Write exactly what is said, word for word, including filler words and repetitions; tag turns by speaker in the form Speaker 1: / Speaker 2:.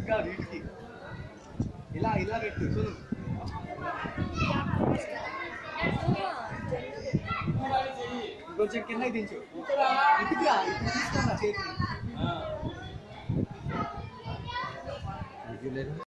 Speaker 1: ఇంకా వీటికి ఇలా ఇలా పెట్టు చూడు కొంచెం కిందకి దించు ఇటుగా ఇటు తీసుకున్నా చేతిని